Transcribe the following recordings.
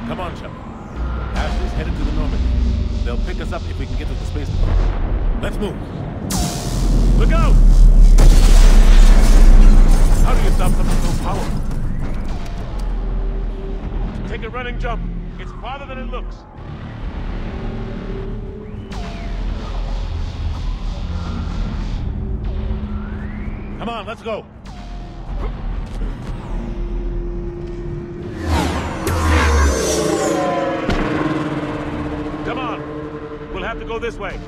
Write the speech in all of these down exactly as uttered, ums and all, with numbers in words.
Come on, Shepard. Ashley's headed to the Normandy. They'll pick us up if we can get to the spaceport. Let's move. Look out! How do you stop something so powerful? Take a running jump. It's farther than it looks. Come on, let's go. Come on. We'll have to go this way.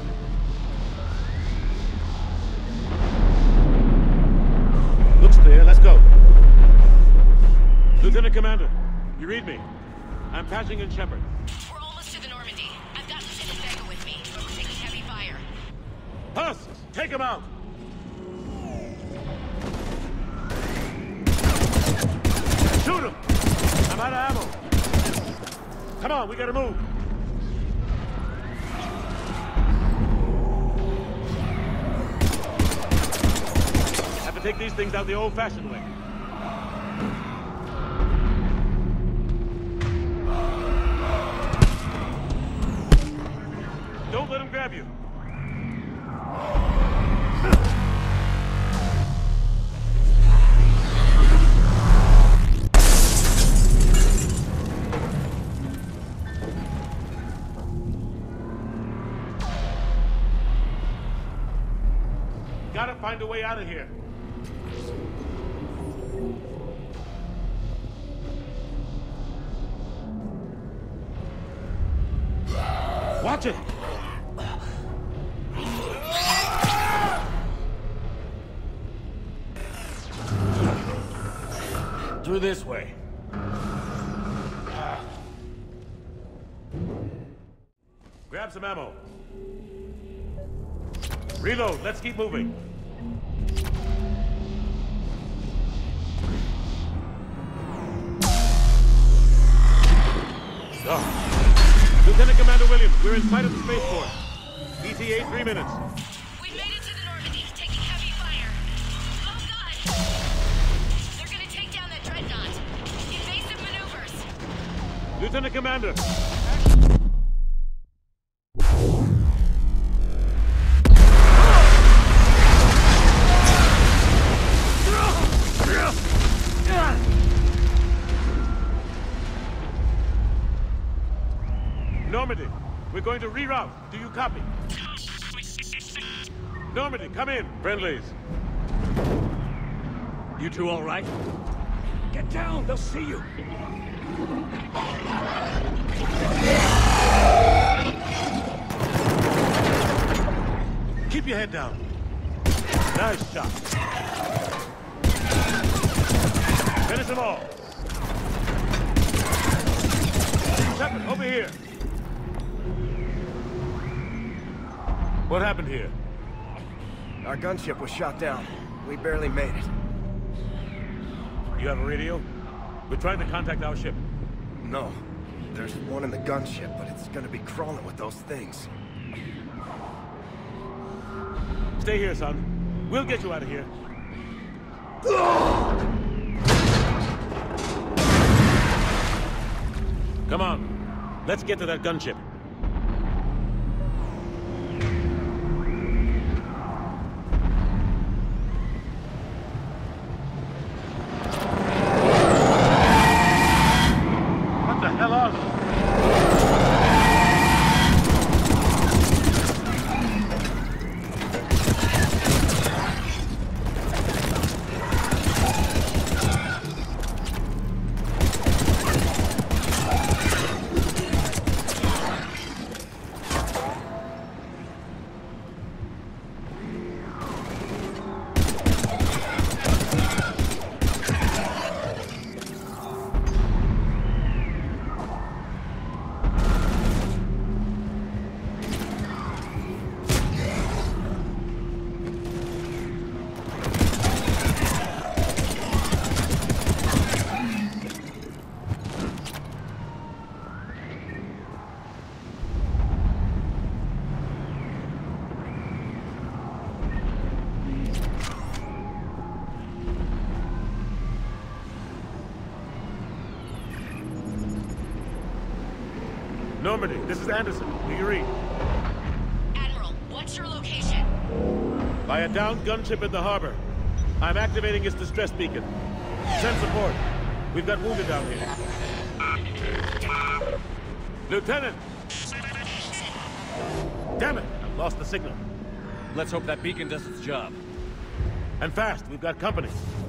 Looks clear. Let's go. Lieutenant Commander, you read me? I'm patching in Shepard. We're almost to the Normandy. I've got Lieutenant Vega with me, but we're taking heavy fire. Husks, take him out! Shoot him! I'm out of ammo. Come on, we gotta move. Have to take these things out the old-fashioned way. Don't let him grab you. Gotta find a way out of here. Watch it! Through this way. Grab some ammo. Reload, let's keep moving. Oh. Lieutenant Commander Williams, we're in sight of the spaceport. E T A three minutes. We've made it to the Normandy, taking heavy fire. Oh God! They're gonna take down that dreadnought. Invasive maneuvers. Lieutenant Commander. Normandy, we're going to reroute. Do you copy? Normandy, come in. Friendlies. You two all right? Get down, they'll see you. Keep your head down. Nice shot. Finish them all. Shepard, over here. What happened here? Our gunship was shot down. We barely made it. You have a radio? We're trying to contact our ship. No. There's one in the gunship, but it's gonna be crawling with those things. Stay here, son. We'll get you out of here. Come on. Let's get to that gunship. Normandy, this is Anderson. Do you read? Admiral, what's your location? By a downed gunship in the harbor. I'm activating its distress beacon. Send support. We've got wounded down here. Lieutenant! Damn it! I've lost the signal. Let's hope that beacon does its job. And fast, we've got company.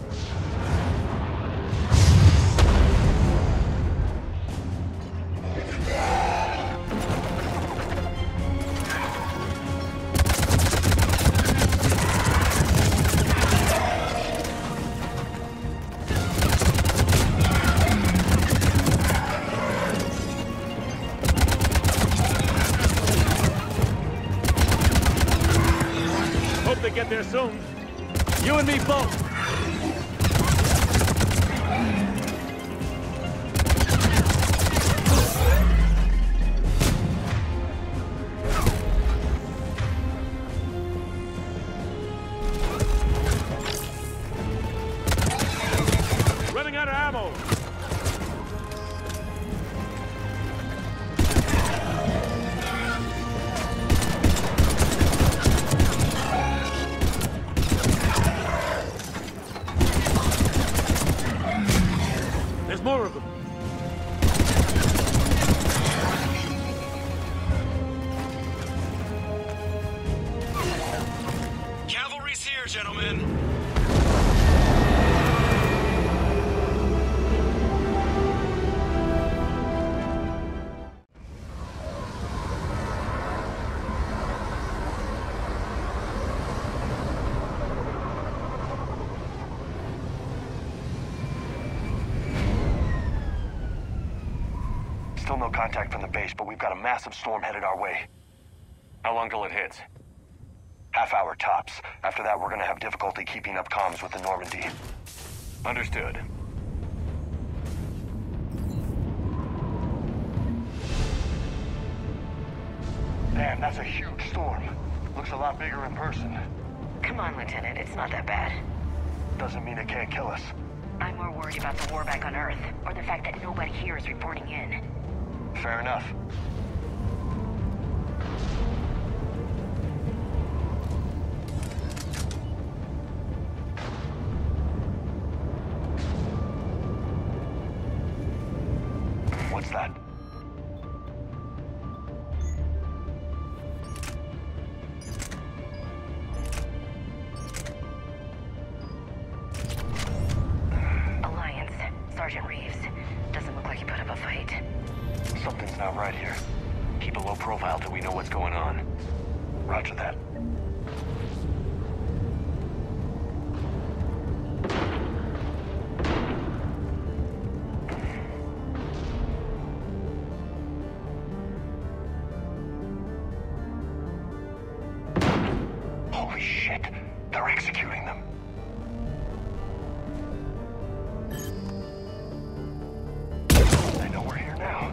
Hope they get there soon. You and me both! Running out of ammo! There's more of them. Cavalry's here, gentlemen. Still no contact from the base, but we've got a massive storm headed our way. How long till it hits? Half hour tops. After that, we're gonna have difficulty keeping up comms with the Normandy. Understood. Damn, that's a huge storm. Looks a lot bigger in person. Come on, Lieutenant. It's not that bad. Doesn't mean it can't kill us. I'm more worried about the war back on Earth, or the fact that nobody here is reporting in. Fair enough. What's that? Alliance. Sergeant Reeves. Doesn't look like he put up a fight. Something's not right here. Keep a low profile till we know what's going on. Roger that. Holy shit! They're executing them. They know we're here now.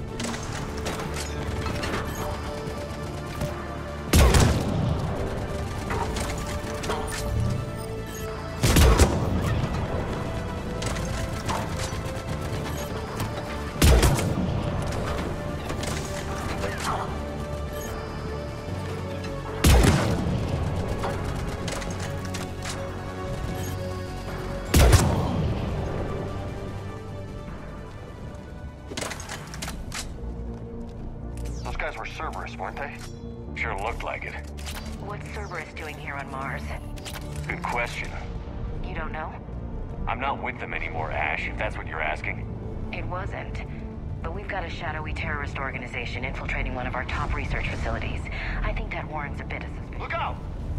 Those guys were Cerberus, weren't they? Sure looked like it. What's Cerberus doing here on Mars? Good question. You don't know? I'm not with them anymore, Ash, if that's what you're asking. It wasn't. But we've got a shadowy terrorist organization infiltrating one of our top research facilities. I think that warrants a bit of suspicion. Look out!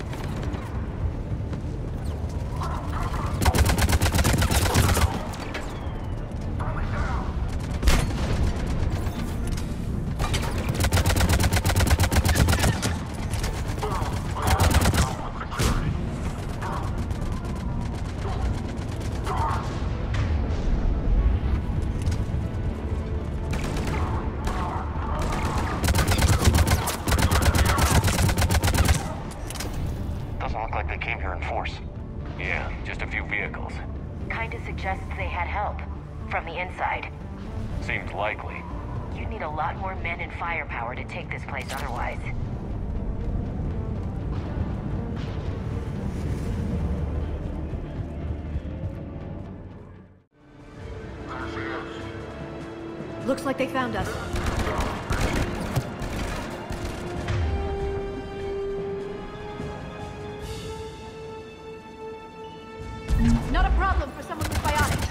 Doesn't look like they came here in force. Yeah, just a few vehicles. Kinda suggests they had help. From the inside. Seems likely. You'd need a lot more men and firepower to take this place otherwise. Looks like they found us. Not a problem for someone with bionics.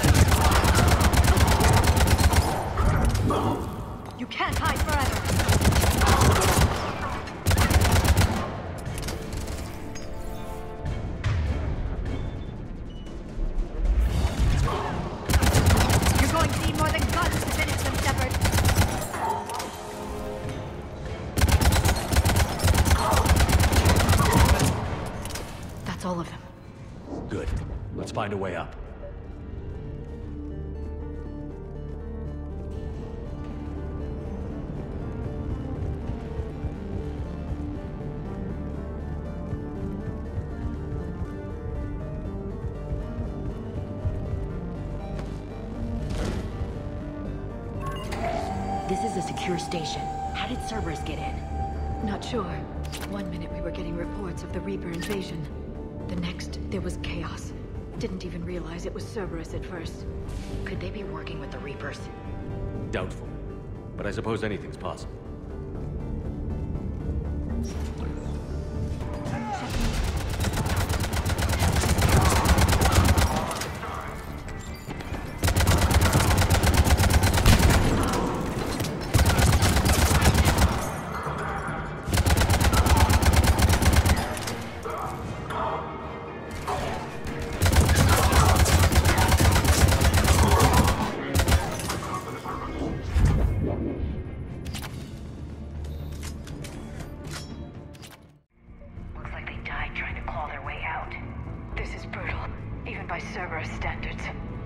You can't hide forever. You're going to need more than guns to finish them, Shepard. That's all of them. Good. Let's find a way up. This is a secure station. How did Cerberus get in? Not sure. One minute we were getting reports of the Reaper invasion. The next, there was chaos. Didn't even realize it was Cerberus at first. Could they be working with the Reapers? Doubtful. But I suppose anything's possible. By Cerberus standards.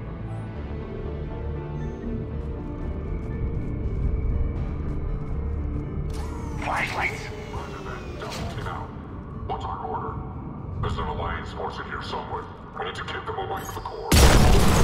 Flashlights! Now, what's our order? There's an Alliance force in here somewhere. We need to get them away from the core.